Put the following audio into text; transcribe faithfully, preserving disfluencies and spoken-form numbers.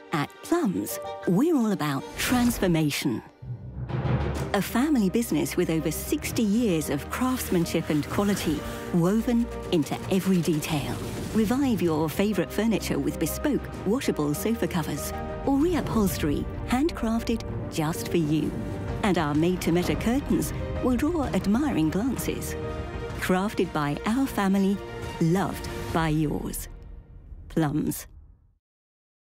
At Plumbs, we're all about transformation. A family business with over sixty years of craftsmanship and quality woven into every detail. Revive your favourite furniture with bespoke, washable sofa covers or reupholstery handcrafted just for you. And our made-to-measure curtains will draw admiring glances. Crafted by our family, loved by yours. Plumbs.